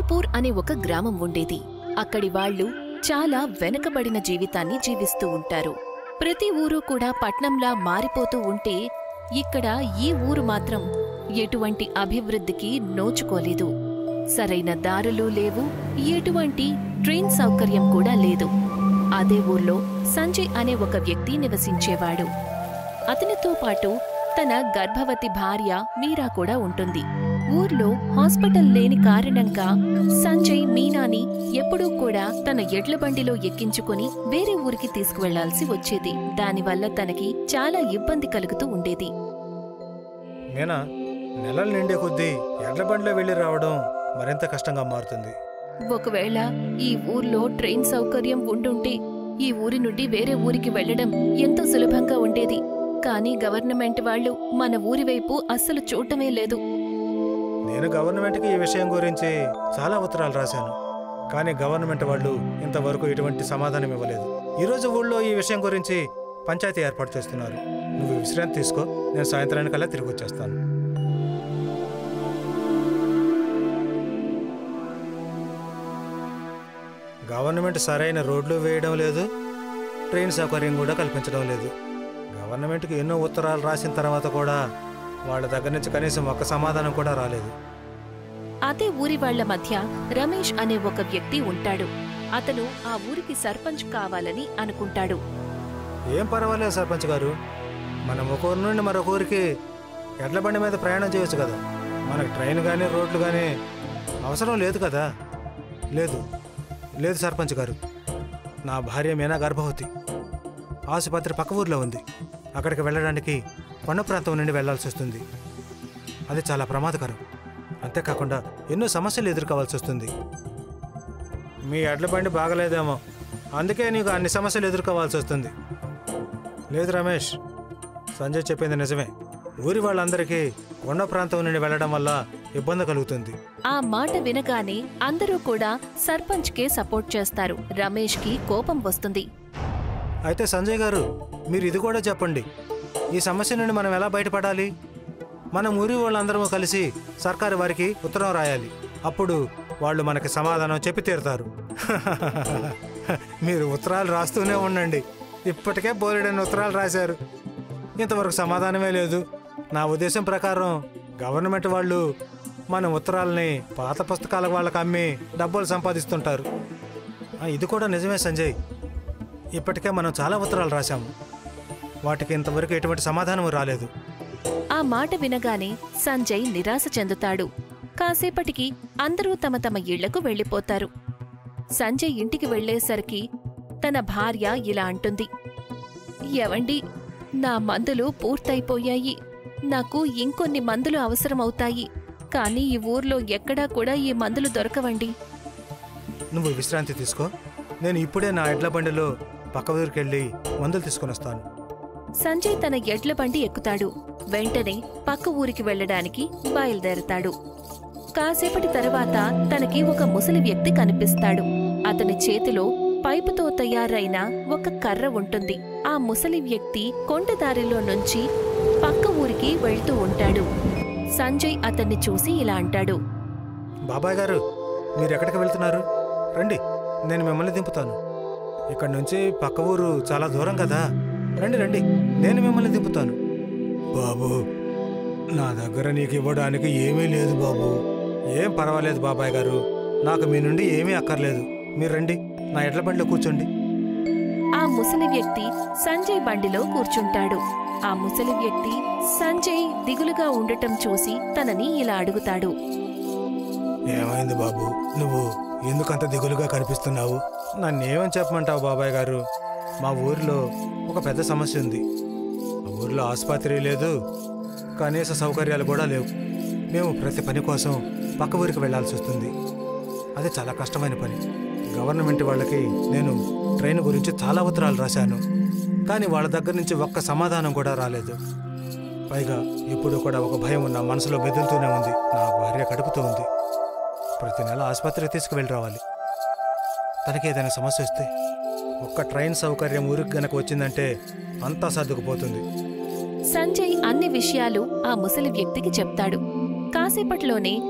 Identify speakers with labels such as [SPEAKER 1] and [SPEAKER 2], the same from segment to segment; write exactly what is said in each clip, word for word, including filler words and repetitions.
[SPEAKER 1] జబల్పూర్ అనే ఒక గ్రామం ఉండేది. అక్కడి వాళ్లు చాలా వెనకబడిన జీవితాన్ని జీవిస్తూ ఉంటారు. ప్రతి ఊరు కూడా పట్నంలా మారిపోతూ ఉంటే ఇక్కడ ఈ ఊరు మాత్రం ఎటువంటి అభివృద్ధికి నోచుకోలేదు. సరైన దారులు లేవు, ఎటువంటి ట్రైన్ సౌకర్యం కూడా లేదు. అదే ఊర్లో సంజయ్ అనే ఒక వ్యక్తి నివసించేవాడు. అతనితో పాటు తన గర్భవతి భార్య మీరా కూడా ఉంటుంది. ఊర్లో హాస్పిటల్ లేని కారణంగా సంజయ్ మీనాని ఎప్పుడూ కూడా తన ఎడ్ల బండిలో ఎక్కించుకుని వేరే ఊరికి తీసుకువెళ్లాల్సి వచ్చేది. దానివల్ల తనకి చాలా ఇబ్బంది కలుగుతూ ఉండేది.
[SPEAKER 2] మీనా, నెలలు నిండే కొద్దీ ఎడ్ల బండిలో వెళ్లి రావడం మరింత కష్టంగా మారుతుంది.
[SPEAKER 1] ఒకవేళ ఈ ఊర్లో ట్రైన్ సౌకర్యం ఉండుంటే ఈ ఊరి నుండి వేరే ఊరికి వెళ్లడం ఎంతో సులభంగా ఉండేది. కానీ గవర్నమెంట్ వాళ్లు మన ఊరి వైపు అస్సలు చూడటమే లేదు.
[SPEAKER 2] నేను గవర్నమెంట్కి ఈ విషయం గురించి చాలా ఉత్తరాలు రాశాను, కానీ గవర్నమెంట్ వాళ్ళు ఇంతవరకు ఎటువంటి సమాధానం ఇవ్వలేదు. ఈరోజు ఊళ్ళో ఈ విషయం గురించి పంచాయతీ ఏర్పాటు చేస్తున్నారు. నువ్వు విశ్రాంతి తీసుకో, నేను సాయంత్రానికల్లా తిరిగి వచ్చేస్తాను. గవర్నమెంట్ సరైన రోడ్లు వేయడం లేదు, ట్రైన్ సౌకర్యం కూడా కల్పించడం లేదు. గవర్నమెంట్కి ఎన్నో ఉత్తరాలు రాసిన తర్వాత కూడా వాళ్ళ దగ్గర నుంచి కనీసం ఒక్క సమాధానం కూడా రాలేదు.
[SPEAKER 1] అదే ఊరి వాళ్ల మధ్య రమేష్ అనే ఒక వ్యక్తి ఉంటాడు. అతను ఆ ఊరికి సర్పంచ్ కావాలని అనుకుంటాడు.
[SPEAKER 2] ఏం పర్వాలేదు సర్పంచ్ గారు, మనం ఒక ఊరి నుండి మరొక ఊరికి ఎడ్ల బండి మీద ప్రయాణం చేయొచ్చు కదా. మనకు ట్రైన్ కానీ రోడ్లు కానీ అవసరం లేదు కదా. లేదు లేదు సర్పంచ్ గారు, నా భార్య మీనా గర్భవతి. ఆసుపత్రి పక్క ఊర్లో ఉంది. అక్కడికి వెళ్ళడానికి కొండ ప్రాంతం నుండి వెళ్లాల్సి వస్తుంది. అది చాలా ప్రమాదకరం. అంతేకాకుండా ఎన్నో సమస్యలు ఎదుర్కోవాల్సి వస్తుంది. మీ ఎడ్ల బండి బాగలేదేమో, అందుకే నీకు అన్ని సమస్యలు ఎదుర్కోవాల్సి వస్తుంది. లేదు రమేష్, సంజయ్ చెప్పింది నిజమే. ఊరి వాళ్ళందరికీ కొండ ప్రాంతం నుండి వెళ్లడం వల్ల ఇబ్బంది కలుగుతుంది.
[SPEAKER 1] ఆ మాట వినగానే అందరూ కూడా సర్పంచ్ కే సపోర్ట్ చేస్తారు. రమేష్ కి కోపం వస్తుంది.
[SPEAKER 2] అయితే సంజయ్ గారు, మీరు ఇది కూడా చెప్పండి, ఈ సమస్య నుండి మనం ఎలా బయటపడాలి? మనం ఊరి వాళ్ళందరూ కలిసి సర్కారు వారికి ఉత్తరం రాయాలి. అప్పుడు వాళ్ళు మనకి సమాధానం చెప్పి తీరుతారు. మీరు ఉత్తరాలు రాస్తూనే ఉండండి. ఇప్పటికే బోలెడని ఉత్తరాలు రాశారు, ఇంతవరకు సమాధానమే లేదు. నా ఉద్దేశం ప్రకారం గవర్నమెంట్ వాళ్ళు మన ఉత్తరాలని పాత పుస్తకాల వాళ్ళకి అమ్మి డబ్బులు సంపాదిస్తుంటారు. ఇది కూడా నిజమే సంజయ్. ఇప్పటికే మనం చాలా ఉత్తరాలు రాశాము, వాటికి ఇంతవరకు ఎటువంటి సమాధానం రాలేదు.
[SPEAKER 1] ఆ మాట వినగానే సంజయ్ నిరాశ చెందుతాడు. కాసేపటికి అందరూ తమ తమ ఇళ్లకు వెళ్లిపోతారు. సంజయ్ ఇంటికి వెళ్లేసరికి తన భార్య ఇలా అంటుంది. ఎవండి, నా మందులు పూర్తయిపోయాయి. నాకు ఇంకొన్ని మందులు అవసరమవుతాయి. కానీ ఈ ఊర్లో ఎక్కడా కూడా ఈ మందులు దొరకవండి.
[SPEAKER 2] నువ్వు విశ్రాంతి తీసుకో, నేను ఇప్పుడే నా ఎడ్ల బండిలో పక్క ఊరికెళ్ళి మందులు తీసుకుని వస్తాను.
[SPEAKER 1] సంజయ్ తన ఎడ్ల బండి ఎక్కుతాడు. వెంటనే పక్క ఊరికి వెళ్లడానికి బయలుదేరతాడు. కాసేపటి తర్వాత తనకి ఒక ముసలి వ్యక్తి కనిపిస్తాడు. అతని చేతిలో పైపుతో తయారైన ఒక కర్ర ఉంటుంది. ఆ ముసలి వ్యక్తి కొండదారిలో నుంచి పక్క ఊరికి వెళ్తూ ఉంటాడు. సంజయ్ అతన్ని చూసి ఇలా అంటాడు.
[SPEAKER 2] బాబాయ్ గారు, మీరెక్కడికి వెళ్తున్నారు? రండి, నేను మిమ్మల్ని దింపుతాను. ఇక్కడి నుంచి పక్క ఊరు చాలా దూరం కదా. రండి రండి, నేను మిమ్మల్ని దింపుతాను. బాబు, నా దగ్గర నీకు ఇవ్వడానికి ఏమీ లేదు బాబు. ఏం పర్వాలేదు బాబాయ్ గారు, నాకు మీ నుండి ఏమీ అక్కర్లేదు. మీరు రండి, నా ఎడ్ల బండిలో కూర్చోండి.
[SPEAKER 1] ఆ ముసలి వ్యక్తి సంజయ్ బండిలో కూర్చుంటాడు. ఆ ముసలి వ్యక్తి సంజయ్ దిగులుగా ఉండటం చూసి తనని ఇలా అడుగుతాడు.
[SPEAKER 2] ఏమైంది బాబు, నువ్వు ఎందుకంత దిగులుగా కనిపిస్తున్నావు? నన్నేమని చెప్పమంటావు బాబాయ్ గారు? మా ఊరిలో ఒక పెద్ద సమస్య ఉంది. ఆ ఊరిలో ఆసుపత్రి లేదు, కనీస సౌకర్యాలు కూడా లేవు. మేము ప్రతి పని కోసం పక్క ఊరికి వెళ్లాల్సి వస్తుంది. అది చాలా కష్టమైన పని. గవర్నమెంట్ వాళ్ళకి నేను ట్రైన్ గురించి చాలా ఉత్తరాలు రాశాను, కానీ వాళ్ళ దగ్గర నుంచి ఒక్క సమాధానం కూడా రాలేదు. పైగా ఇప్పుడు కూడా ఒక భయం నా మనసులో బెదులుతూనే ఉంది. నా భార్య కడుపుతూ ఉంది. ప్రతి నెల ఆసుపత్రికి తీసుకువెళ్ళి రావాలి. తనకి ఏదైనా సమస్య వస్తే ఒక్క ట్రైన్ సౌకర్యం ఊరికి గనక వచ్చిందంటే అంతా సర్దుకుపోతుంది.
[SPEAKER 1] సంజయ్ అన్ని విషయాలు ఆ ముసలి వ్యక్తికి చెప్తాడు. కాసేపట్లోనే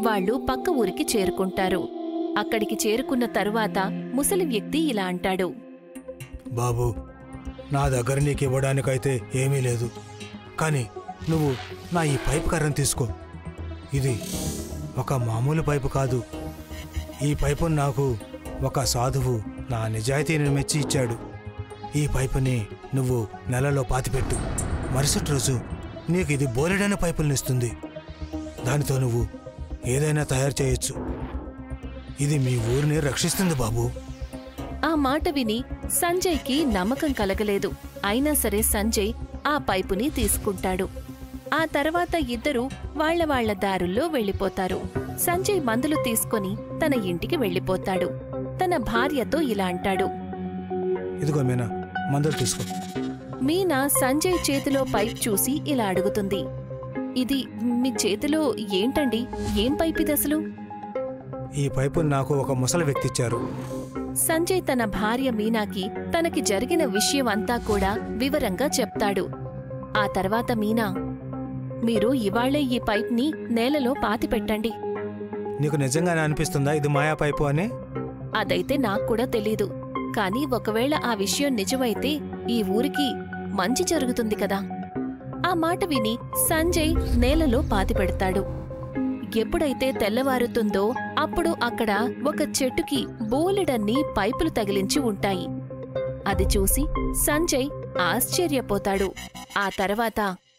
[SPEAKER 1] వాళ్ళు పక్క ఊరికి చేరుకుంటారు. అక్కడికి చేరుకున్న తరువాత ముసలి వ్యక్తి ఇలా అంటాడు.
[SPEAKER 2] బాబు, నా దగ్గర నీకు ఇవ్వడానికైతే ఏమీ లేదు, కానీ నువ్వు నా ఈ పైపు కర్రను తీసుకో. ఇది ఒక మామూలు పైపు కాదు. ఈ పైపును నాకు ఒక సాధువు నా నిజాయితీని మెచ్చి ఇచ్చాడు. ఈ పైపుని నువ్వు నెలలో పాతిపెట్టు. మరుసటి రోజు నీకు ఇది బోలెడైన పైపులనిస్తుంది. దానితో నువ్వు ఏదైనా తయారు చేయొచ్చు. ఇది మీ ఊరిని రక్షిస్తుంది బాబు.
[SPEAKER 1] ఆ మాట విని సంజయ్కి నమ్మకం కలగలేదు. అయినా సరే సంజయ్ ఆ పైపుని తీసుకుంటాడు. ఆ తర్వాత ఇద్దరూ వాళ్ల వాళ్ల దారుల్లో వెళ్లిపోతారు. సంజయ్ మందులు తీసుకొని తన ఇంటికి వెళ్లిపోతాడు. తన భార్యతో ఇలా అంటాడు.
[SPEAKER 2] ఇదిగో మీనా, మందులు తీసుకో.
[SPEAKER 1] మీనా సంజయ్ చేతిలో పైప్ చూసి ఇలా అడుగుతుంది. ఇది మీ చేతిలో ఏంటండి? ఏం పైపిది అసలు?
[SPEAKER 2] ఈ పైపుని నాకు ఒక ముసలి వ్యక్తి ఇచ్చారు.
[SPEAKER 1] సంజయ్ తన భార్య మీనాకి తనకి జరిగిన విషయం అంతా కూడా వివరంగా చెప్తాడు. ఆ తర్వాత మీనా, మీరు ఇవాళ్లే ఈ పైప్ని నేలలో పాతిపెట్టండి.
[SPEAKER 2] నీకు నిజంగానే అనిపిస్తుందా ఇది మాయా పైపు అని?
[SPEAKER 1] అదైతే నాక్కూడా తెలీదు. కాని ఒకవేళ ఆ విషయం నిజమైతే ఈ ఊరికి మంచి జరుగుతుంది కదా. ఆ మాట విని సంజయ్ నేలలో పాతిపెడతాడు. ఎప్పుడైతే తెల్లవారుతుందో అప్పుడు అక్కడ ఒక చెట్టుకి బోలెడన్ని పైపులు తగిలించి ఉంటాయి. అది చూసి సంజయ్ ఆశ్చర్యపోతాడు. ఆ తర్వాత,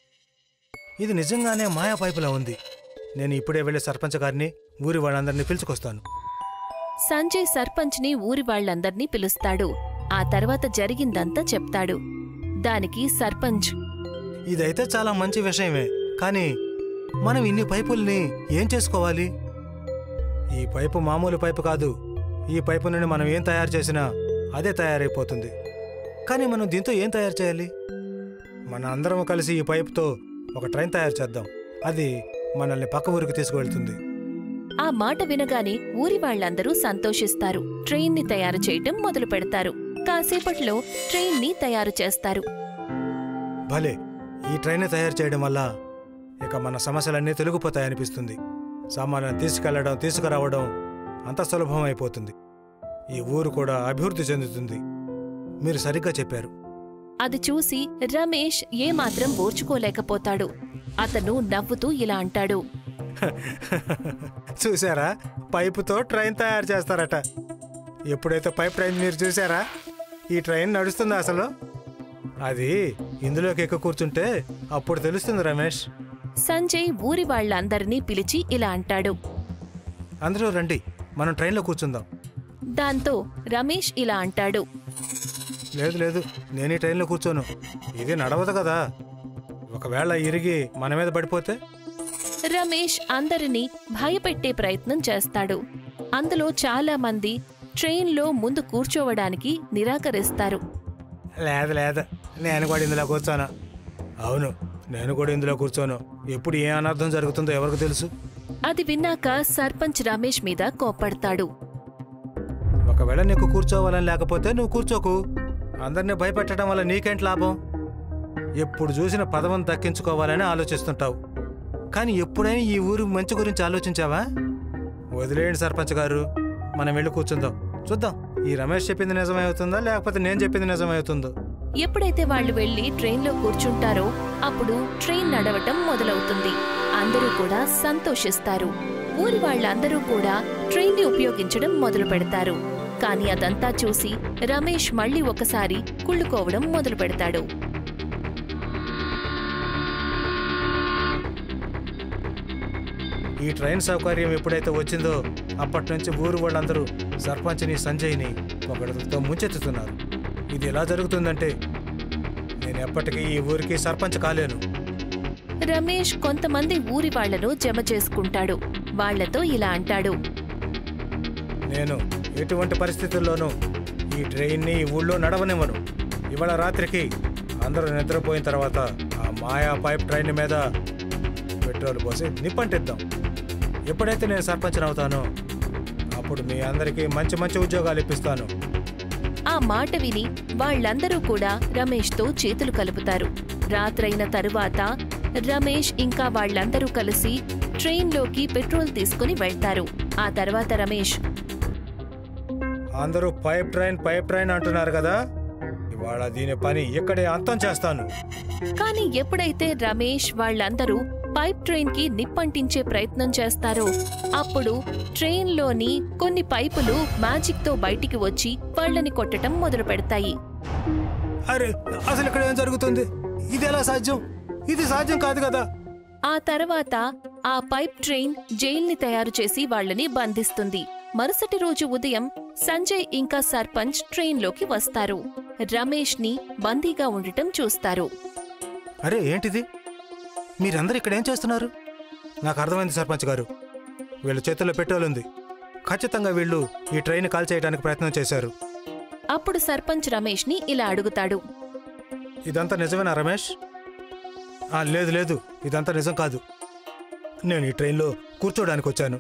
[SPEAKER 2] ఇది నిజంగానే మాయా పైపులా ఉంది. నేను ఇప్పుడే వెళ్లి సర్పంచ్ గారిని ఊరి వాళ్ళందరినీ పిలుచుకొస్తాను.
[SPEAKER 1] సంజయ్ సర్పంచ్ని ఊరి వాళ్లందర్నీ పిలుస్తాడు. ఆ తర్వాత జరిగిందంతా చెప్తాడు. దానికి సర్పంచ్,
[SPEAKER 2] ఇదైతే చాలా మంచి విషయమే, కానీ మనం ఇన్ని పైపుల్ని ఏం చేసుకోవాలి? ఈ పైపు మామూలు పైపు కాదు. ఈ పైపు నుండి మనం ఏం తయారు చేసినా అదే తయారైపోతుంది. కానీ మనం దీంతో ఏం తయారు చేయాలి? మన అందరం కలిసి ఈ పైపుతో ఒక ట్రైన్ తయారు చేద్దాం. అది మనల్ని పక్క ఊరికి తీసుకువెళ్తుంది.
[SPEAKER 1] ఆ మాట వినగానే ఊరి వాళ్లందరూ సంతోషిస్తారు. ట్రైన్ని తయారు చేయటం మొదలు పెడతారు. కాసేపట్లో ట్రైన్ని తయారు చేస్తారు.
[SPEAKER 2] భలే, ఈ ట్రైన్ తయారు చేయడం వల్ల ఇక మన సమస్యలన్నీ తొలగిపోతాయనిపిస్తుంది. సామాన్లను తీసుకెళ్లడం తీసుకురావడం అంత సులభం అయిపోతుంది. ఈ ఊరు కూడా అభివృద్ధి చెందుతుంది. మీరు సరిగ్గా చెప్పారు.
[SPEAKER 1] అది చూసి రమేష్ ఏమాత్రం ఓర్చుకోలేకపోతాడు. అతను నవ్వుతూ ఇలా అంటాడు.
[SPEAKER 2] చూసారా, పైపుతో ట్రైన్ తయారు చేస్తారట. ఎప్పుడైతే పైప్ ట్రైన్ మీరు చూసారా? ఈ ట్రైన్ నడుస్తుందా అసలు? అది ఇందులోకి ఎక్క కూర్చుంటే అప్పుడు తెలుస్తుంది రమేష్.
[SPEAKER 1] సంజయ్ ఊరి వాళ్లందరినీ పిలిచి ఇలా అంటాడు.
[SPEAKER 2] అందరూ రండి, మనం ట్రైన్లో కూర్చుందాం.
[SPEAKER 1] దాంతో రమేష్ ఇలా అంటాడు.
[SPEAKER 2] లేదు లేదు, నేను ఈ ట్రైన్లో కూర్చోను. ఇది నడవదు కదా. ఒకవేళ ఇరిగి మన మీద పడిపోతే?
[SPEAKER 1] రమేష్ అందరినీ భయపెట్టే ప్రయత్నం చేస్తాడు. అందులో చాలా మంది ట్రైన్లో ముందు కూర్చోవడానికి నిరాకరిస్తారు.
[SPEAKER 2] లేదు లేదు, నేను కూడా ఇందులో కూర్చోను. అవును, నేను కూడా ఇందులో కూర్చోను. ఎప్పుడు ఏ అనర్థం జరుగుతుందో ఎవరికి తెలుసు?
[SPEAKER 1] అది విన్నాక సర్పంచ్ రమేష్ మీద కోప్పడతాడు.
[SPEAKER 2] ఒకవేళ నీకు కూర్చోవాలని లేకపోతే నువ్వు కూర్చోకు. అందరినీ భయపెట్టడం వల్ల నీకేంటి లాభం? ఎప్పుడు చూసిన పదవిని దక్కించుకోవాలని ఆలోచిస్తుంటావు, కానీ ఎప్పుడైనా ఈ ఊరు మంచి గురించి ఆలోచించావా? వదిలేయండి సర్పంచ్ గారు, మనం వెళ్ళి కూర్చుందాం. చూద్దాం ఈ రమేష్ చెప్పింది నిజమవుతుందా లేకపోతే నేను చెప్పింది నిజమవుతుందో.
[SPEAKER 1] ఎప్పుడైతే వాళ్లు వెళ్లి ట్రైన్లో కూర్చుంటారో అప్పుడు ట్రైన్ నడవటం మొదలవుతుంది. అందరూ కూడా సంతోషిస్తారు. ఊరి వాళ్లందరూ కూడా ట్రైన్ని ఉపయోగించడం మొదలు పెడతారు. కాని అదంతా చూసి రమేష్ మళ్లీ ఒకసారి కుళ్ళుకోవడం మొదలు పెడతాడు.
[SPEAKER 2] ఈ ట్రైన్ సౌకర్యం ఎప్పుడైతే వచ్చిందో అప్పటి నుంచి ఊరు వాళ్ళందరూ సర్పంచ్ని సంజయ్ని ఒకరితో ముంచెత్తుతున్నారు. ఇది ఎలా జరుగుతుందంటే నేను ఎప్పటికీ ఈ ఊరికి సర్పంచ్ కాలేను.
[SPEAKER 1] రమేష్ కొంతమంది ఊరి వాళ్లను జమ చేసుకుంటాడు. వాళ్లతో ఇలా అంటాడు.
[SPEAKER 2] నేను ఎటువంటి పరిస్థితుల్లోనూ ఈ ట్రైన్ని ఈ ఊళ్ళో నడవనివ్వను. ఇవాళ రాత్రికి అందరూ నిద్రపోయిన తర్వాత ఆ మాయా పైప్ ట్రైన్ మీద పెట్రోల్ పోసి నిప్పంటిద్దాం. ఎప్పుడైతే నేను సర్పంచ్ అవుతానో అప్పుడు మీ అందరికీ మంచి మంచి ఉద్యోగాలు ఇప్పిస్తాను.
[SPEAKER 1] ఆ మాట విని వాళ్లందరూ కూడా రమేష్తో చేతులు కలుపుతారు. రాత్రైన తరువాత రమేష్ ఇంకా వాళ్లందరూ కలిసి ట్రైన్లోకి పెట్రోల్ తీసుకుని వెళ్తారు. ఆ తర్వాత రమేష్,
[SPEAKER 2] అందరూ పైప్ ట్రైన్ పైప్ ట్రైన్ అంటున్నారు కదా, ఇవాళ దీని పని ఇక్కడే అంతం చేస్తాను.
[SPEAKER 1] కానీ ఎప్పుడైతే రమేష్ వాళ్ళందరూ పైప్ ట్రైన్ కి నిప్పంటించే ప్రయత్నం చేస్తారో అప్పుడు ట్రైన్లోని కొన్ని పైపులు మ్యాజిక్ తో బయటికి వచ్చి వాళ్ళని కొట్టడం మొదలు పెడతాయి.
[SPEAKER 2] అరే, అసలు ఇక్కడ ఏం జరుగుతుంది? ఇది ఎలా సాధ్యం? ఇది సాధ్యం కాదు కదా.
[SPEAKER 1] ఆ తర్వాత ఆ పైప్ ట్రైన్ జైల్ని తయారు చేసి వాళ్ళని బంధిస్తుంది. మరుసటి రోజు ఉదయం సంజయ్ ఇంకా సర్పంచ్ ట్రైన్లోకి వస్తారు. రమేష్ ని బందీగా ఉండటం చూస్తారు.
[SPEAKER 2] అరే ఏంటిది? మీరందరూ ఇక్కడ ఏం చేస్తున్నారు? నాకు అర్థమైంది సర్పంచ్ గారు, వీళ్ళ చేతుల్లో పెట్రోల్ ఉంది. ఖచ్చితంగా వీళ్ళు ఈ ట్రైన్ కాల్ చేయడానికి ప్రయత్నం చేశారు.
[SPEAKER 1] అప్పుడు సర్పంచ్ రమేష్ ని ఇలా అడుగుతాడు,
[SPEAKER 2] ఇదంతా నిజమేనా రమేష్? ఆ, లేదు లేదు, ఇదంతా నిజం కాదు. నేను ఈ ట్రైన్లో కూర్చోడానికి వచ్చాను.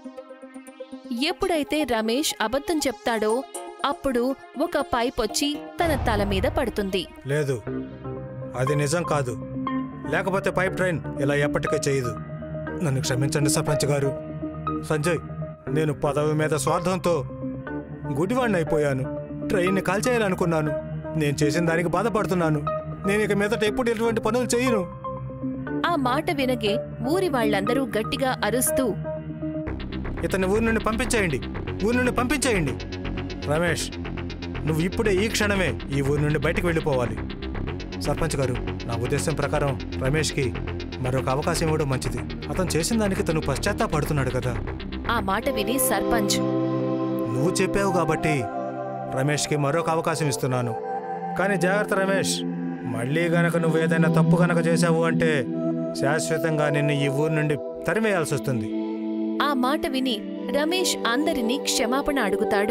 [SPEAKER 1] ఎప్పుడైతే రమేష్ అబద్ధం చెప్తాడో అప్పుడు ఒక పైప్ వచ్చి తన తల మీద పడుతుంది.
[SPEAKER 2] లేదు, అది నిజం కాదు. లేకపోతే పైప్ ట్రైన్ ఇలా ఎప్పటికే చేయదు. నన్ను క్షమించండి సర్పంచ్ గారు. సంజయ్, నేను పదవి మీద స్వార్థంతో గుడివాణ్ణి అయిపోయాను. ట్రైన్ని కాల్చేయాలనుకున్నాను. నేను చేసిన దానికి బాధపడుతున్నాను. నేను ఇక మీదట ఎప్పుడు ఎటువంటి పనులు చేయను.
[SPEAKER 1] ఆ మాట వినగే ఊరి వాళ్లందరూ గట్టిగా అరుస్తూ,
[SPEAKER 2] ఇతన్ని ఊరి నుండి పంపించేయండి, ఊరి నుండి పంపించేయండి. రమేష్, నువ్వు ఇప్పుడే ఈ క్షణమే ఈ ఊరి నుండి బయటికి వెళ్ళిపోవాలి. సర్పంచ్ గారు, నా ఉద్దేశం ప్రకారం రమేష్కి మరొక అవకాశం ఇవ్వడం మంచిది. అతను చేసిన దానికి తను పశ్చాత్తాపడుతున్నాడు కదా.
[SPEAKER 1] ఆ మాట విని సర్పంచ్,
[SPEAKER 2] నువ్వు చెప్పావు కాబట్టి రమేష్కి మరొక అవకాశం ఇస్తున్నాను. కానీ జాగ్రత్త రమేష్, మళ్ళీ గనక నువ్వు ఏదైనా తప్పు గనక చేశావు అంటే శాశ్వతంగా నిన్ను ఈ ఊరి నుండి తరిమేయాల్సి వస్తుంది.
[SPEAKER 1] ఆ మాట విని రమేష్ అందరినీ క్షమాపణ అడుగుతాడు.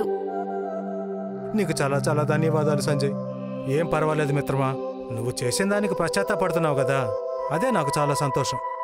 [SPEAKER 2] నీకు చాలా చాలా ధన్యవాదాలు సంజయ్. ఏం పర్వాలేదు మిత్రమా, నువ్వు చేసిన దానికి పశ్చాత్తాపడుతున్నావు కదా, అదే నాకు చాలా సంతోషం.